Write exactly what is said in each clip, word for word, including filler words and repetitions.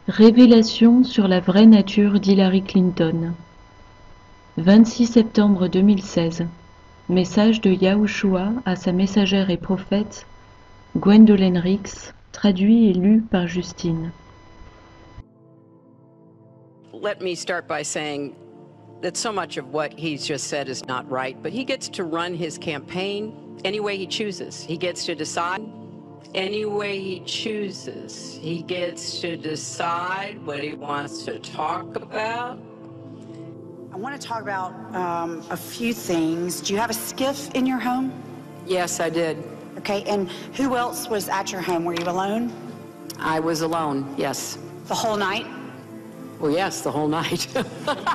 Révélation sur la vraie nature d'Hillary Clinton. vingt-six septembre deux mille seize. Message de Yahushua à sa messagère et prophète, Gwendolyn Rix, traduit et lu par Justine. Let me start by saying that so much of what he's just said is not right, but he gets to run his campaign any way he chooses. He gets to decide any way he chooses. He gets to decide what he wants to talk about. I want to talk about um, a few things. Do you have a skiff in your home? Yes, I did. Okay, and who else was at your home? Were you alone? I was alone, yes. The whole night? Well, yes, the whole night. Well,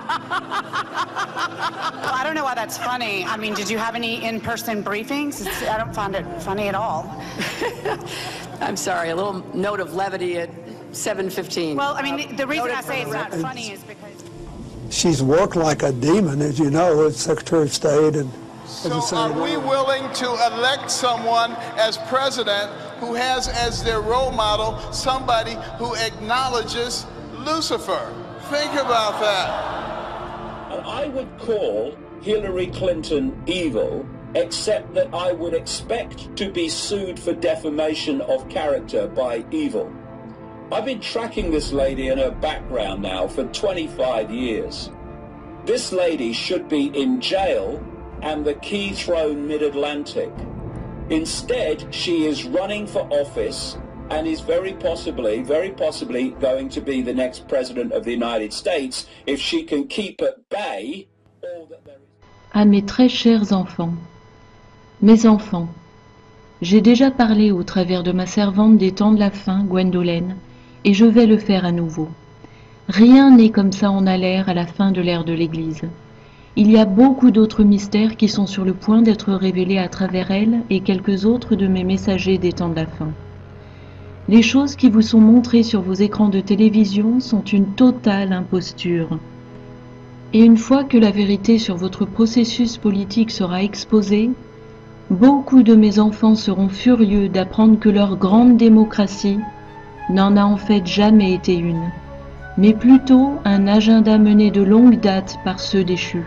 I don't know why that's funny. I mean, did you have any in-person briefings? It's, I don't find it funny at all. I'm sorry, a little note of levity at seven fifteen. Well, I mean, the reason I say it's not funny is because... She's worked like a demon, as you know, as Secretary of State and So are we willing to elect someone as president who has as their role model somebody who acknowledges Lucifer? Think about that. I would call Hillary Clinton evil, except that I would expect to be sued for defamation of character by evil. I've been tracking this lady and her background now for twenty-five years. This lady should be in jail and the key thrown mid-Atlantic. Instead, she is running for office and is very possibly, very possibly going to be the next president of the United States if she can keep at bay all that there is. À mes très chers enfants, mes enfants, j'ai déjà parlé au travers de ma servante des temps de la fin, Gwendolyn, et je vais le faire à nouveau. Rien n'est comme ça en a l'air à la fin de l'ère de l'Église. Il y a beaucoup d'autres mystères qui sont sur le point d'être révélés à travers elle et quelques autres de mes messagers des temps de la fin. Les choses qui vous sont montrées sur vos écrans de télévision sont une totale imposture. Et une fois que la vérité sur votre processus politique sera exposée, beaucoup de mes enfants seront furieux d'apprendre que leur grande démocratie n'en a en fait jamais été une, mais plutôt un agenda mené de longue date par ceux déchus.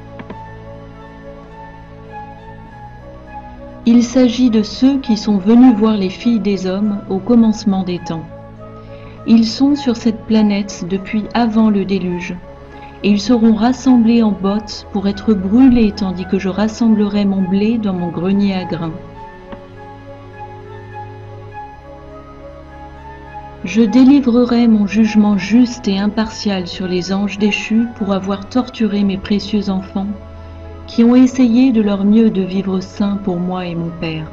Il s'agit de ceux qui sont venus voir les filles des hommes au commencement des temps. Ils sont sur cette planète depuis avant le déluge, et ils seront rassemblés en bottes pour être brûlés tandis que je rassemblerai mon blé dans mon grenier à grains. Je délivrerai mon jugement juste et impartial sur les anges déchus pour avoir torturé mes précieux enfants qui ont essayé de leur mieux de vivre sains pour moi et mon Père.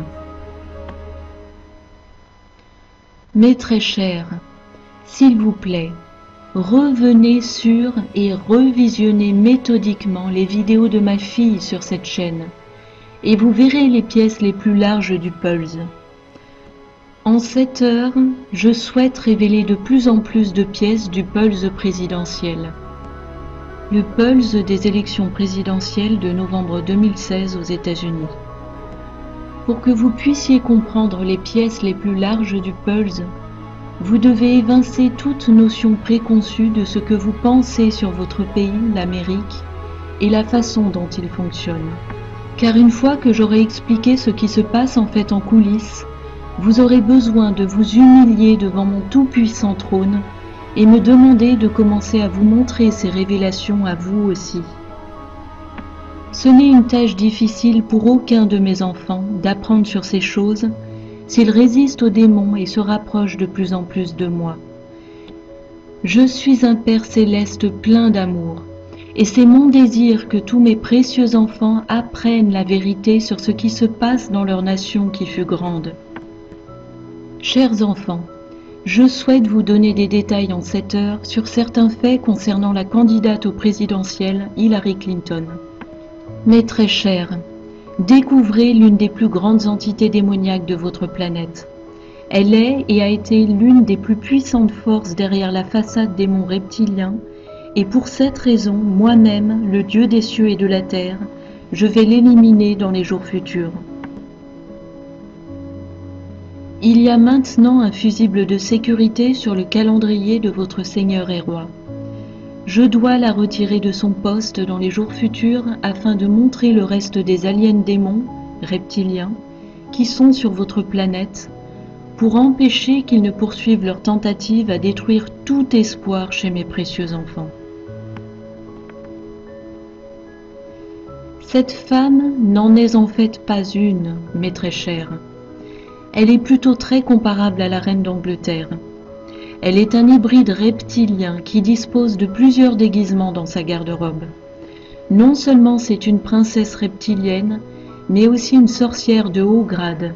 Mes très chers, s'il vous plaît, revenez sur et revisionnez méthodiquement les vidéos de ma fille sur cette chaîne, et vous verrez les pièces les plus larges du Pulse. En cette heure, je souhaite révéler de plus en plus de pièces du Pulse présidentiel. Le Pulse des élections présidentielles de novembre deux mille seize aux États-Unis. Pour que vous puissiez comprendre les pièces les plus larges du Pulse, vous devez évincer toute notion préconçue de ce que vous pensez sur votre pays, l'Amérique, et la façon dont il fonctionne. Car une fois que j'aurai expliqué ce qui se passe en fait en coulisses, vous aurez besoin de vous humilier devant mon tout-puissant trône et me demander de commencer à vous montrer ces révélations à vous aussi. Ce n'est une tâche difficile pour aucun de mes enfants d'apprendre sur ces choses s'ils résistent aux démons et se rapprochent de plus en plus de moi. Je suis un Père céleste plein d'amour, et c'est mon désir que tous mes précieux enfants apprennent la vérité sur ce qui se passe dans leur nation qui fut grande. Chers enfants, je souhaite vous donner des détails en cette heure sur certains faits concernant la candidate au présidentiel Hillary Clinton. Mes très chers, découvrez l'une des plus grandes entités démoniaques de votre planète. Elle est et a été l'une des plus puissantes forces derrière la façade des monts reptiliens, et pour cette raison, moi-même, le Dieu des cieux et de la terre, je vais l'éliminer dans les jours futurs. Il y a maintenant un fusible de sécurité sur le calendrier de votre Seigneur et Roi. Je dois la retirer de son poste dans les jours futurs afin de montrer le reste des aliens démons, reptiliens, qui sont sur votre planète, pour empêcher qu'ils ne poursuivent leur tentative à détruire tout espoir chez mes précieux enfants. Cette femme n'en est en fait pas une, mes très chers. Elle est plutôt très comparable à la reine d'Angleterre. Elle est un hybride reptilien qui dispose de plusieurs déguisements dans sa garde-robe. Non seulement c'est une princesse reptilienne, mais aussi une sorcière de haut grade.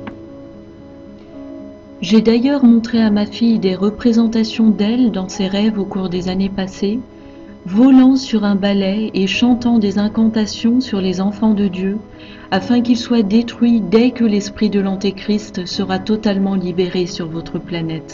J'ai d'ailleurs montré à ma fille des représentations d'elle dans ses rêves au cours des années passées, volant sur un balai et chantant des incantations sur les enfants de Dieu, afin qu'ils soient détruits dès que l'esprit de l'Antéchrist sera totalement libéré sur votre planète.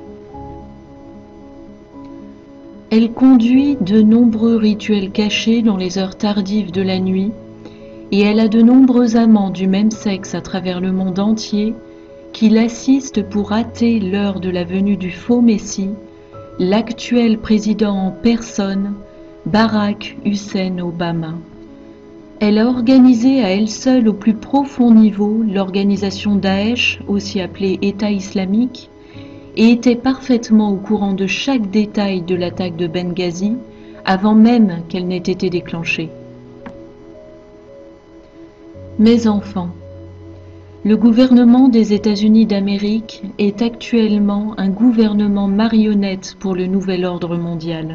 Elle conduit de nombreux rituels cachés dans les heures tardives de la nuit, et elle a de nombreux amants du même sexe à travers le monde entier qui l'assistent pour hâter l'heure de la venue du faux Messie, l'actuel président en personne, Barack Hussein Obama. Elle a organisé à elle seule au plus profond niveau l'organisation Daesh, aussi appelée État islamique, et était parfaitement au courant de chaque détail de l'attaque de Benghazi avant même qu'elle n'ait été déclenchée. Mes enfants, le gouvernement des États-Unis d'Amérique est actuellement un gouvernement marionnette pour le nouvel ordre mondial.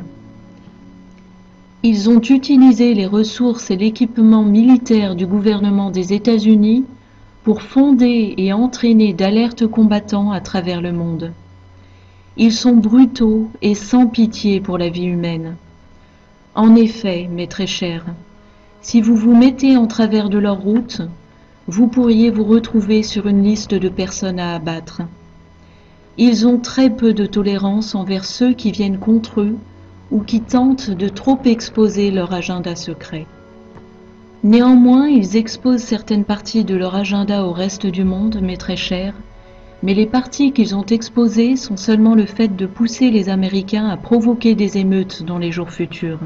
Ils ont utilisé les ressources et l'équipement militaire du gouvernement des États-Unis pour fonder et entraîner d'alertes combattants à travers le monde. Ils sont brutaux et sans pitié pour la vie humaine. En effet, mes très chers, si vous vous mettez en travers de leur route, vous pourriez vous retrouver sur une liste de personnes à abattre. Ils ont très peu de tolérance envers ceux qui viennent contre eux ou qui tentent de trop exposer leur agenda secret. Néanmoins, ils exposent certaines parties de leur agenda au reste du monde, mes très chers, mais les parties qu'ils ont exposées sont seulement le fait de pousser les Américains à provoquer des émeutes dans les jours futurs.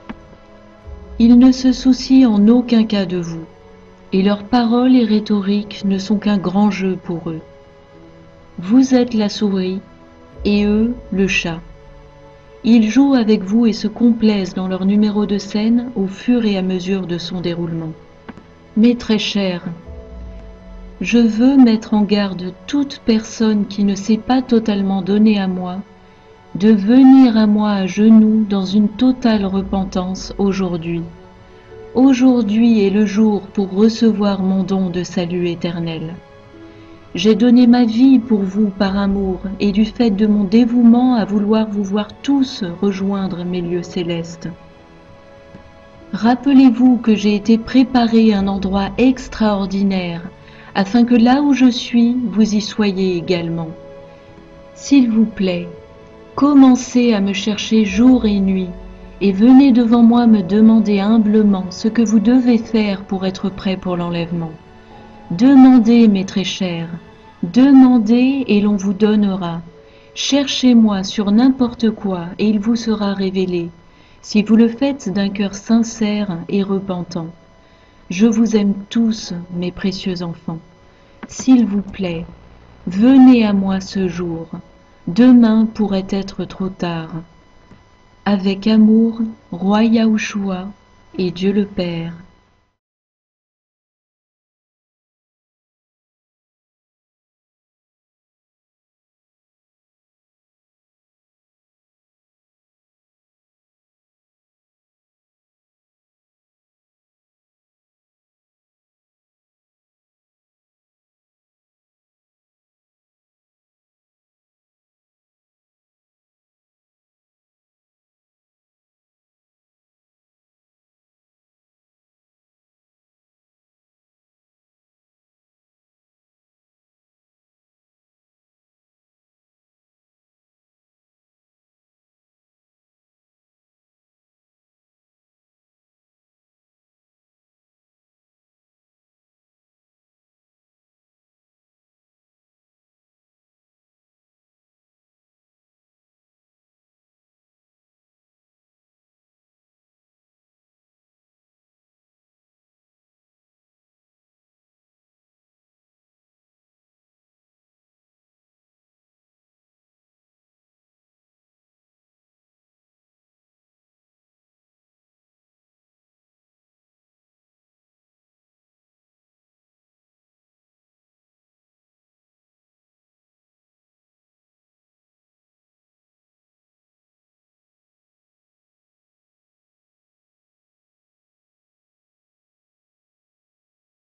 Ils ne se soucient en aucun cas de vous, et leurs paroles et rhétoriques ne sont qu'un grand jeu pour eux. Vous êtes la souris, et eux le chat. Ils jouent avec vous et se complaisent dans leur numéro de scène au fur et à mesure de son déroulement. Mes très chers, je veux mettre en garde toute personne qui ne s'est pas totalement donnée à moi, de venir à moi à genoux dans une totale repentance aujourd'hui. Aujourd'hui est le jour pour recevoir mon don de salut éternel. J'ai donné ma vie pour vous par amour et du fait de mon dévouement à vouloir vous voir tous rejoindre mes lieux célestes. Rappelez-vous que j'ai été préparé un endroit extraordinaire afin que là où je suis, vous y soyez également. S'il vous plaît, commencez à me chercher jour et nuit et venez devant moi me demander humblement ce que vous devez faire pour être prêt pour l'enlèvement. Demandez, mes très chers, demandez et l'on vous donnera. Cherchez-moi sur n'importe quoi et il vous sera révélé, si vous le faites d'un cœur sincère et repentant. Je vous aime tous, mes précieux enfants. S'il vous plaît, venez à moi ce jour. Demain pourrait être trop tard. Avec amour, Roi Yahushua et Dieu le Père.